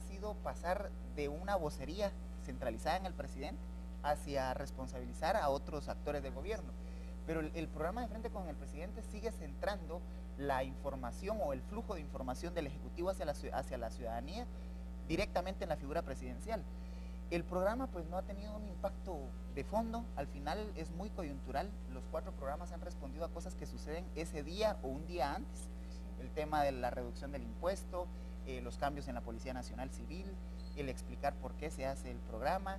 sido pasar de una vocería centralizada en el presidente hacia responsabilizar a otros actores del gobierno. Pero el programa de Frente con el Presidente sigue centrando la información o el flujo de información del Ejecutivo hacia la ciudadanía directamente en la figura presidencial. El programa pues no ha tenido un impacto de fondo, al final es muy coyuntural, los 4 programas han respondido a cosas que suceden ese día o un día antes, el tema de la reducción del impuesto, los cambios en la Policía Nacional Civil, el explicar por qué se hace el programa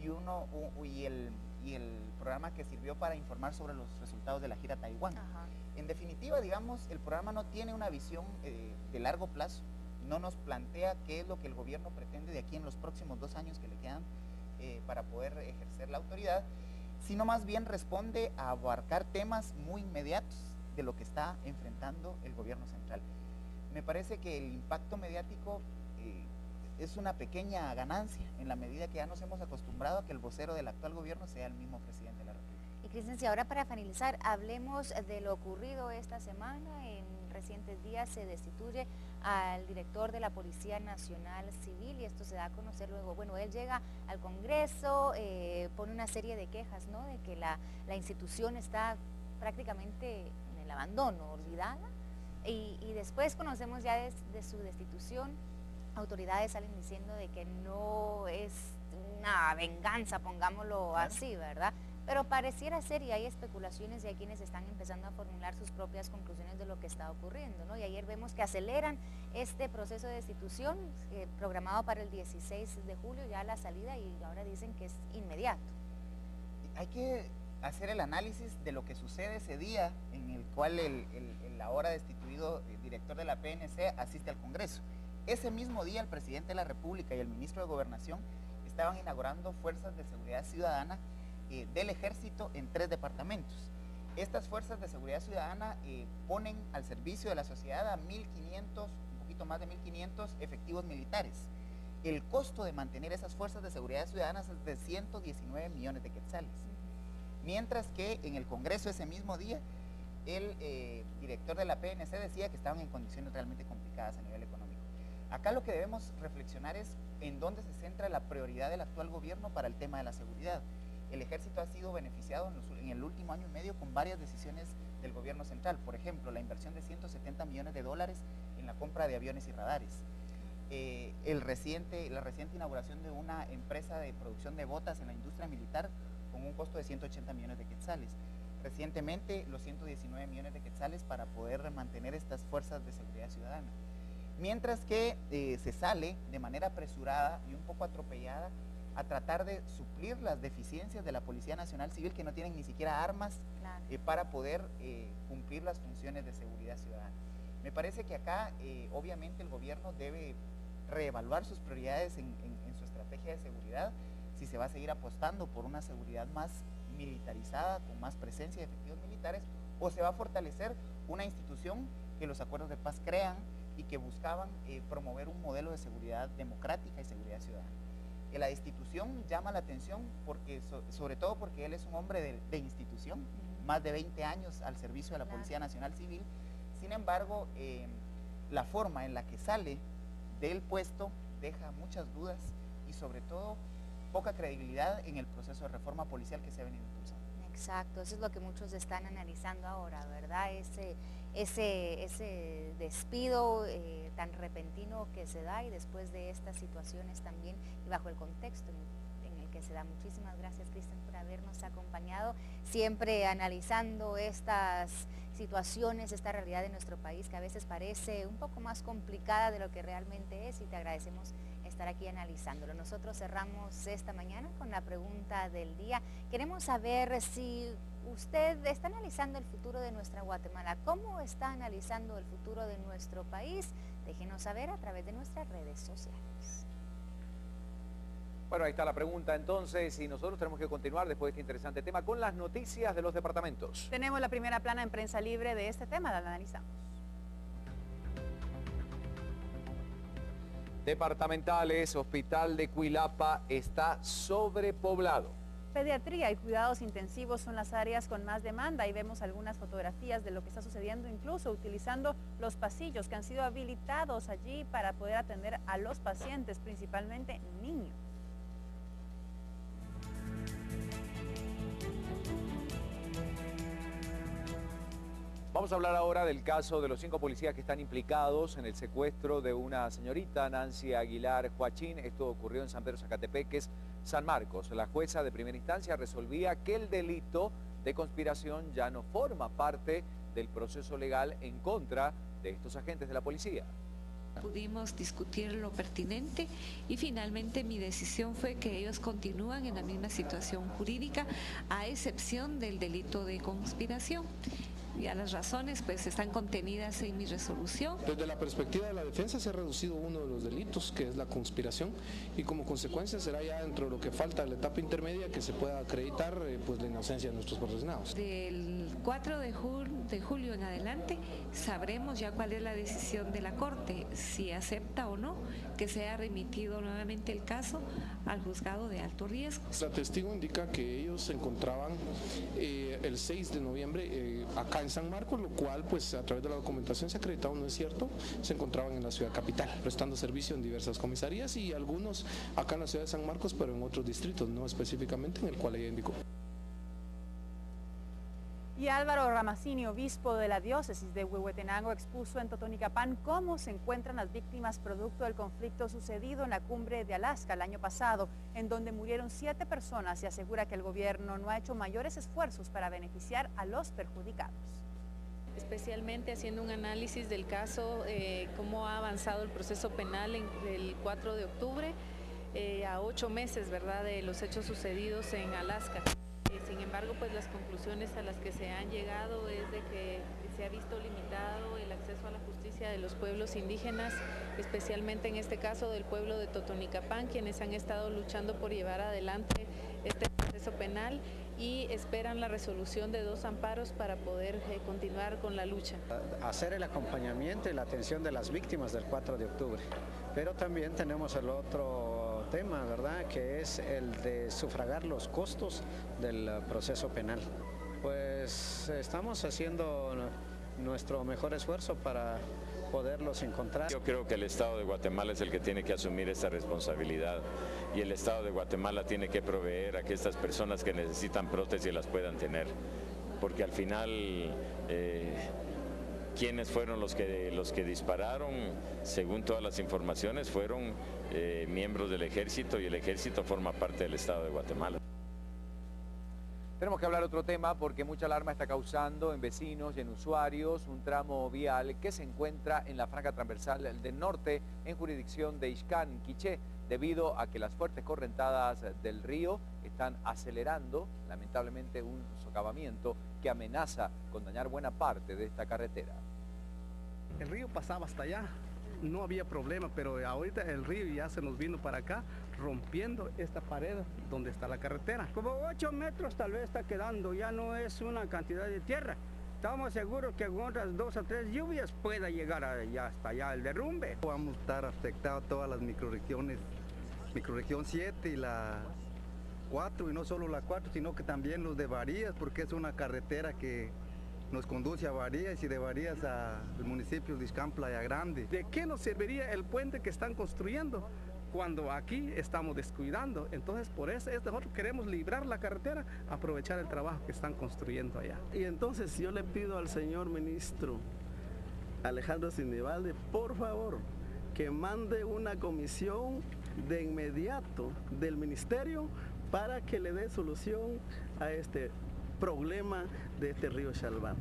y el programa que sirvió para informar sobre los resultados de la gira a Taiwán. Ajá. En definitiva, digamos, el programa no tiene una visión de largo plazo, no nos plantea qué es lo que el gobierno pretende de aquí en los próximos 2 años que le quedan para poder ejercer la autoridad, sino más bien responde a abarcar temas muy inmediatos de lo que está enfrentando el gobierno central. Me parece que el impacto mediático es una pequeña ganancia en la medida que ya nos hemos acostumbrado a que el vocero del actual gobierno sea el mismo presidente de la República. Y Cristian, si ahora para finalizar, hablemos de lo ocurrido esta semana. En recientes días se destituye al director de la Policía Nacional Civil y esto se da a conocer luego. Bueno, él llega al Congreso, pone una serie de quejas, ¿no?, de que la institución está prácticamente en el abandono, olvidada, y después conocemos ya de su destitución. Autoridades salen diciendo de que no es una venganza, pongámoslo así, ¿verdad? Pero pareciera ser, y hay especulaciones y hay quienes están empezando a formular sus propias conclusiones de lo que está ocurriendo, ¿no? Y ayer vemos que aceleran este proceso de destitución programado para el 16 de julio, ya la salida, y ahora dicen que es inmediato. Hay que hacer el análisis de lo que sucede ese día en el cual el ahora destituido director de la PNC asiste al Congreso. Ese mismo día el presidente de la República y el ministro de Gobernación estaban inaugurando fuerzas de seguridad ciudadana del ejército en 3 departamentos. Estas fuerzas de seguridad ciudadana ponen al servicio de la sociedad a 1.500, un poquito más de 1.500 efectivos militares. El costo de mantener esas fuerzas de seguridad ciudadanas es de 119 millones de quetzales. Mientras que en el Congreso ese mismo día, el director de la PNC decía que estaban en condiciones realmente complicadas a nivel económico. Acá lo que debemos reflexionar es en dónde se centra la prioridad del actual gobierno para el tema de la seguridad. El ejército ha sido beneficiado en el último año y medio con varias decisiones del gobierno central. Por ejemplo, la inversión de 170 millones de dólares en la compra de aviones y radares. La reciente inauguración de una empresa de producción de botas en la industria militar con un costo de 180 millones de quetzales. Recientemente, los 119 millones de quetzales para poder mantener estas fuerzas de seguridad ciudadana. Mientras que se sale de manera apresurada y un poco atropellada a tratar de suplir las deficiencias de la Policía Nacional Civil, que no tienen ni siquiera armas para poder cumplir las funciones de seguridad ciudadana. Me parece que acá obviamente el gobierno debe reevaluar sus prioridades en su estrategia de seguridad, si se va a seguir apostando por una seguridad más militarizada, con más presencia de efectivos militares, o se va a fortalecer una institución que los acuerdos de paz crean y que buscaban promover un modelo de seguridad democrática y seguridad ciudadana. La destitución llama la atención sobre todo porque él es un hombre de institución, más de 20 años al servicio de la Policía Nacional Civil. Sin embargo, la forma en la que sale del puesto deja muchas dudas y sobre todo poca credibilidad en el proceso de reforma policial que se ha venido impulsando. Exacto, eso es lo que muchos están analizando ahora, ¿verdad? Ese despido tan repentino que se da y después de estas situaciones también y bajo el contexto en el que se da. Muchísimas gracias, Cristian, por habernos acompañado, siempre analizando estas situaciones, esta realidad de nuestro país que a veces parece un poco más complicada de lo que realmente es, y te agradecemos estar aquí analizándolo. Nosotros cerramos esta mañana con la pregunta del día. Queremos saber si usted está analizando el futuro de nuestra Guatemala. ¿Cómo está analizando el futuro de nuestro país? Déjenos saber a través de nuestras redes sociales. Bueno, ahí está la pregunta entonces, y nosotros tenemos que continuar después de este interesante tema con las noticias de los departamentos. Tenemos la primera plana en Prensa Libre de este tema, la analizamos. Departamentales, Hospital de Cuilapa está sobrepoblado. Pediatría y cuidados intensivos son las áreas con más demanda y vemos algunas fotografías de lo que está sucediendo, incluso utilizando los pasillos que han sido habilitados allí para poder atender a los pacientes, principalmente niños. Vamos a hablar ahora del caso de los 5 policías que están implicados en el secuestro de una señorita, Nancy Aguilar Joachín. Esto ocurrió en San Pedro Zacatepeques, San Marcos. La jueza de primera instancia resolvía que el delito de conspiración ya no forma parte del proceso legal en contra de estos agentes de la policía. Pudimos discutir lo pertinente y finalmente mi decisión fue que ellos continúan en la misma situación jurídica, a excepción del delito de conspiración. Ya las razones pues están contenidas en mi resolución. Desde la perspectiva de la defensa se ha reducido uno de los delitos, que es la conspiración, y como consecuencia será ya dentro de lo que falta de la etapa intermedia que se pueda acreditar pues la inocencia de nuestros profesionados. Del 4 de julio en adelante sabremos ya cuál es la decisión de la Corte, si acepta o no que sea remitido nuevamente el caso al juzgado de alto riesgo. La testigo indica que ellos se encontraban el 6 de noviembre acá en San Marcos, lo cual pues a través de la documentación se ha acreditado no es cierto, se encontraban en la ciudad capital, prestando servicio en diversas comisarías y algunos acá en la ciudad de San Marcos, pero en otros distritos, no específicamente en el cual ella indicó. Y Álvaro Ramazzini, obispo de la diócesis de Huehuetenango, expuso en Totonicapán cómo se encuentran las víctimas producto del conflicto sucedido en la cumbre de Alaska el año pasado, en donde murieron 7 personas, y asegura que el gobierno no ha hecho mayores esfuerzos para beneficiar a los perjudicados. Especialmente haciendo un análisis del caso, cómo ha avanzado el proceso penal el 4 de octubre, a 8 meses, ¿verdad?, de los hechos sucedidos en Alaska. Sin embargo, pues las conclusiones a las que se han llegado es de que se ha visto limitado el acceso a la justicia de los pueblos indígenas, especialmente en este caso del pueblo de Totonicapán, quienes han estado luchando por llevar adelante este proceso penal y esperan la resolución de 2 amparos para poder continuar con la lucha. Hacer el acompañamiento y la atención de las víctimas del 4 de octubre, pero también tenemos el otro tema, ¿verdad?, que es el de sufragar los costos del proceso penal. Pues estamos haciendo nuestro mejor esfuerzo para poderlos encontrar. Yo creo que el Estado de Guatemala es el que tiene que asumir esta responsabilidad y el Estado de Guatemala tiene que proveer a que estas personas que necesitan prótesis las puedan tener, porque al final ¿quiénes fueron los que dispararon? Según todas las informaciones fueron miembros del ejército, y el ejército forma parte del Estado de Guatemala. Tenemos que hablar otro tema porque mucha alarma está causando en vecinos y en usuarios un tramo vial que se encuentra en la franja transversal del norte en jurisdicción de Ixcán, Quiché, debido a que las fuertes correntadas del río están acelerando lamentablemente un socavamiento que amenaza con dañar buena parte de esta carretera. El río pasaba hasta allá, no había problema, pero ahorita el río ya se nos vino para acá, rompiendo esta pared donde está la carretera. Como 8 metros tal vez está quedando, ya no es una cantidad de tierra. Estamos seguros que con otras 2 o 3 lluvias pueda llegar hasta allá el derrumbe. Vamos a estar afectados todas las microrregiones, microrregión 7 y la 4, y no solo la 4, sino que también los de Varías, porque es una carretera que nos conduce a Varías y de Varías al municipio de Ixcán, Playa Grande. ¿De qué nos serviría el puente que están construyendo cuando aquí estamos descuidando? Entonces por eso nosotros queremos librar la carretera, aprovechar el trabajo que están construyendo allá. Y entonces yo le pido al señor ministro Alejandro Sinibaldi, por favor, que mande una comisión de inmediato del ministerio para que le dé solución a este problema de este río Chalbán.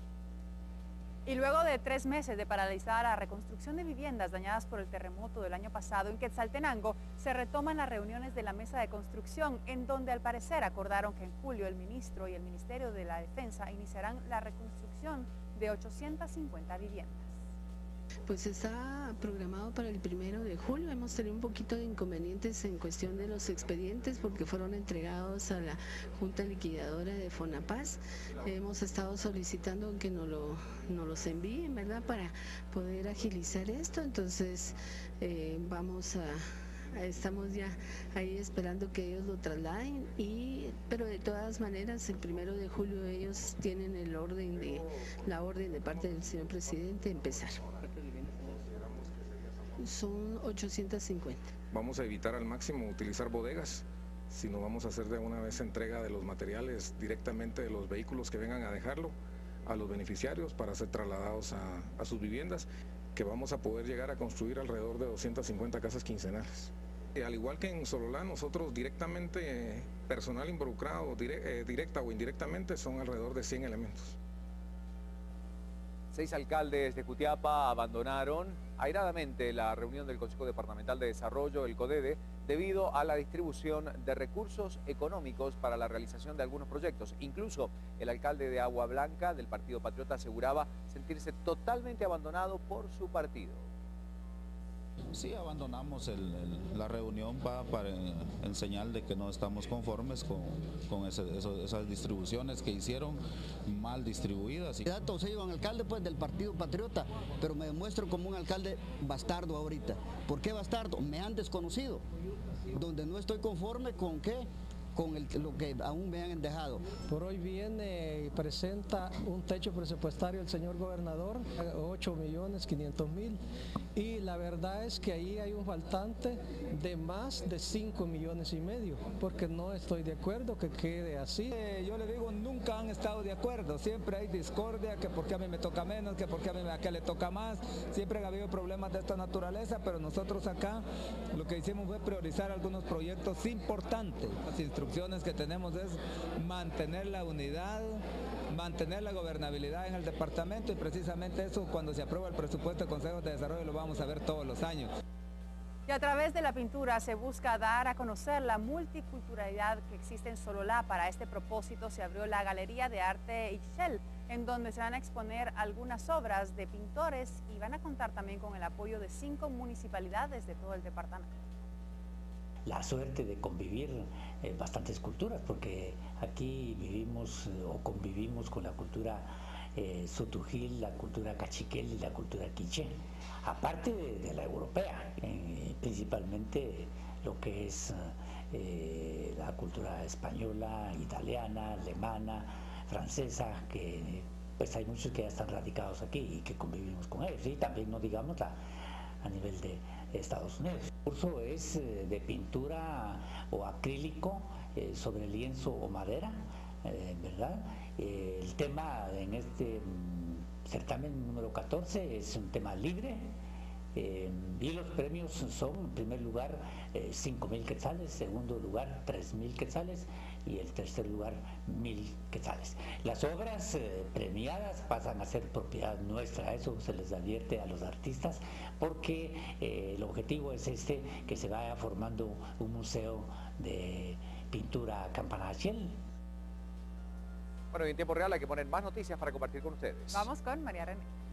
Y luego de 3 meses de paralizar la reconstrucción de viviendas dañadas por el terremoto del año pasado en Quetzaltenango, se retoman las reuniones de la mesa de construcción, en donde al parecer acordaron que en julio el ministro y el Ministerio de la Defensa iniciarán la reconstrucción de 850 viviendas. Pues está programado para el 1 de julio. Hemos tenido un poquito de inconvenientes en cuestión de los expedientes porque fueron entregados a la Junta Liquidadora de Fonapaz. Hemos estado solicitando que nos los envíen, ¿verdad?, para poder agilizar esto. Entonces vamos estamos ya ahí esperando que ellos lo trasladen, pero de todas maneras el 1 de julio ellos tienen la orden de parte del señor presidente empezar. Son 850. Vamos a evitar al máximo utilizar bodegas, sino vamos a hacer de una vez entrega de los materiales directamente de los vehículos que vengan a dejarlo a los beneficiarios para ser trasladados a sus viviendas, que vamos a poder llegar a construir alrededor de 250 casas quincenales. Al igual que en Sololá, nosotros directamente, personal involucrado, directa o indirectamente, son alrededor de 100 elementos. 6 alcaldes de Jutiapa abandonaron airadamente la reunión del Consejo Departamental de Desarrollo, el CODEDE, debido a la distribución de recursos económicos para la realización de algunos proyectos. Incluso el alcalde de Agua Blanca del Partido Patriota aseguraba sentirse totalmente abandonado por su partido. Sí, abandonamos la reunión en señal de que no estamos conformes con esas distribuciones que hicieron, mal distribuidas. Soy un alcalde pues del Partido Patriota, pero me demuestro como un alcalde bastardo ahorita. ¿Por qué bastardo? Me han desconocido, donde no estoy conforme con qué, con lo que aún me han dejado. Por hoy viene y presenta un techo presupuestario el señor gobernador, 8.500.000, y la verdad es que ahí hay un faltante de más de 5,5 millones, porque no estoy de acuerdo que quede así. Yo le digo, nunca han estado de acuerdo, siempre hay discordia, que por qué a mí me toca menos, que por qué a aquel le toca más, siempre ha habido problemas de esta naturaleza, pero nosotros acá lo que hicimos fue priorizar algunos proyectos importantes. Las instrucciones que tenemos es mantener la unidad, mantener la gobernabilidad en el departamento, y precisamente eso, cuando se aprueba el presupuesto del Consejo de Desarrollo, lo vamos a ver todos los años. Y a través de la pintura se busca dar a conocer la multiculturalidad que existe en Sololá. Para este propósito se abrió la Galería de Arte Ixchel, en donde se van a exponer algunas obras de pintores y van a contar también con el apoyo de 5 municipalidades de todo el departamento. La suerte de convivir bastantes culturas, porque aquí vivimos o convivimos con la cultura sotujil, la cultura cachiquel y la cultura quiché, aparte de la europea, principalmente lo que es la cultura española, italiana, alemana, francesa, que pues hay muchos que ya están radicados aquí y que convivimos con ellos, y también no digamos a nivel de Estados Unidos. El curso es de pintura o acrílico sobre lienzo o madera, ¿verdad? El tema en este certamen número 14 es un tema libre, y los premios son, en primer lugar, 5,000 quetzales, segundo lugar, 3,000 quetzales, y el tercer lugar, 1,000 quetzales. Las obras premiadas pasan a ser propiedad nuestra, eso se les advierte a los artistas, porque el objetivo es que se vaya formando un museo de pintura campanachiel. Bueno, y en tiempo real hay que poner más noticias para compartir con ustedes. Vamos con María René.